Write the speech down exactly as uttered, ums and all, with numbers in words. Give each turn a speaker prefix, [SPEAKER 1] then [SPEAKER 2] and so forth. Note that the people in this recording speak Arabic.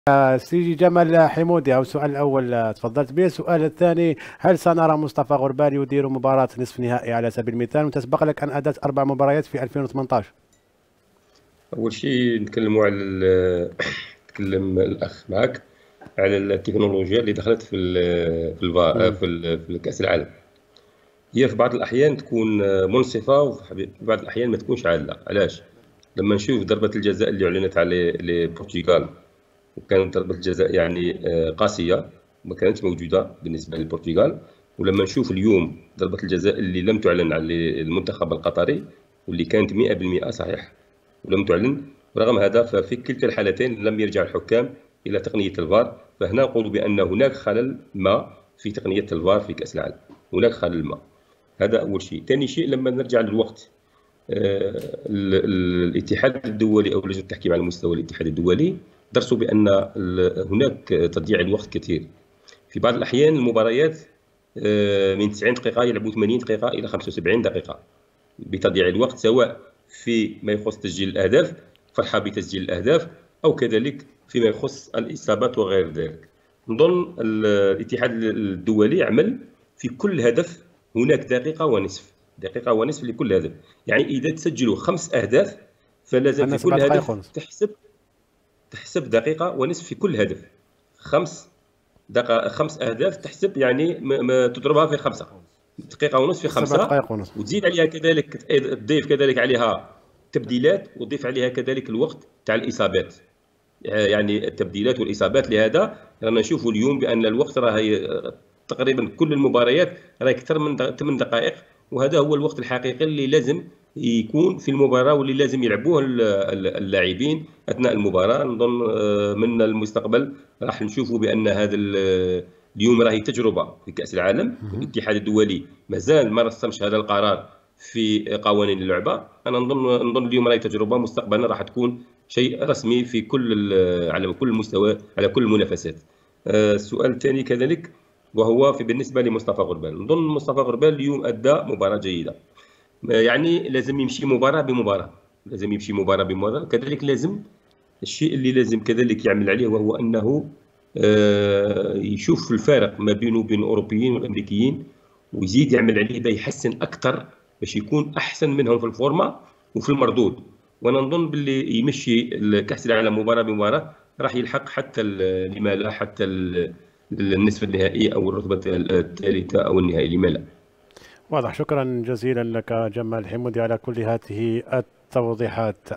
[SPEAKER 1] سيدي جمال حمودي، أو السؤال الأول تفضلت به. السؤال الثاني: هل سنرى مصطفى غربال يدير مباراة نصف نهائي على سبيل المثال وتسبق لك أن أدت أربع مباريات في ألفين وثمانية عشر؟
[SPEAKER 2] اول شيء نتكلموا على ال- تكلم الاخ معك على التكنولوجيا اللي دخلت في ال في الفا
[SPEAKER 1] مم.
[SPEAKER 2] في, ال في كاس العالم. هي في بعض الاحيان تكون منصفه وفي بعض الاحيان ما تكونش عادله. علاش؟ لما نشوف ضربه الجزاء اللي اعلنت على البرتغال، وكانت ضربه الجزاء يعني آه، قاسيه، ما كانتش موجوده بالنسبه للبرتغال. ولما نشوف اليوم ضربه الجزاء اللي لم تعلن على المنتخب القطري، واللي كانت مئة بالمئة صحيح ولم تعلن، رغم هذا ففي كلتا الحالتين لم يرجع الحكام الى تقنيه الفار. فهنا نقول بان هناك خلل ما في تقنيه الفار في كاس العالم، هناك خلل ما. هذا اول شيء. ثاني شيء، لما نرجع للوقت، آه، ال- ال- الاتحاد الدولي او لجنه التحكيم على مستوى الاتحاد الدولي درسوا بان ال- هناك تضييع الوقت كثير في بعض الاحيان. المباريات آه، من تسعين دقيقه يلعبوا ثمانين دقيقه الى خمسة وسبعين دقيقه بتضييع الوقت، سواء في ما يخص تسجيل الاهداف، فرحه بتسجيل الاهداف، او كذلك فيما يخص الاصابات وغير ذلك. نظن ال- الاتحاد الدولي عمل في كل هدف هناك دقيقه ونصف، دقيقه ونصف لكل هدف. يعني اذا تسجلوا خمس اهداف فلازم
[SPEAKER 1] عندنا
[SPEAKER 2] في
[SPEAKER 1] سبع
[SPEAKER 2] كل
[SPEAKER 1] دقائق
[SPEAKER 2] هدف
[SPEAKER 1] ونصف.
[SPEAKER 2] تحسب تحسب دقيقه ونصف في كل هدف. خمس دقائق، خمس اهداف تحسب يعني ما ما تضربها في خمسه، دقيقه ونصف في
[SPEAKER 1] سبع
[SPEAKER 2] خمسه،
[SPEAKER 1] دقائق ونصف.
[SPEAKER 2] وتزيد عليها كذلك، تضيف كذلك عليها تبديلات، وتضيف عليها كذلك الوقت تاع الاصابات. يعني التبديلات والاصابات. لهذا رانا نشوفوا اليوم بان الوقت راه تقريبا كل المباريات راه اكثر من ثمان دقائق، وهذا هو الوقت الحقيقي اللي لازم يكون في المباراه، واللي لازم يلعبوه اللاعبين اثناء المباراه. نظن آه، من المستقبل راح نشوفوا بان هذا اليوم راهي تجربه في كاس العالم،
[SPEAKER 1] مهم.
[SPEAKER 2] والاتحاد الدولي مازال ما رسمش هذا القرار في قوانين اللعبه. انا نظن نظن اليوم راهي تجربه، مستقبلا راح تكون شيء رسمي في كل على كل المستوى، على كل المنافسات. آه، السؤال الثاني كذلك، وهو في بالنسبه لمصطفى غربال. نظن مصطفى غربال اليوم ادى مباراه جيده. يعني لازم يمشي مباراه بمباراه، لازم يمشي مباراه بمباراه. كذلك لازم الشيء اللي لازم كذلك يعمل عليه، وهو انه آه، يشوف الفارق ما بينه وبين الاوروبيين والامريكيين، ويزيد يعمل عليه باش يحسن اكثر، باش يكون احسن منهم في الفورمه وفي المردود. وانا نظن باللي يمشي كاس العالم مباراه بمباراه راح يلحق حتى لما لا، حتى النصف النهائي او الرتبه الثالثه او النهائي، لما لا.
[SPEAKER 1] واضح. شكرا جزيلا لك جمال حمودي على كل هذه التوضيحات.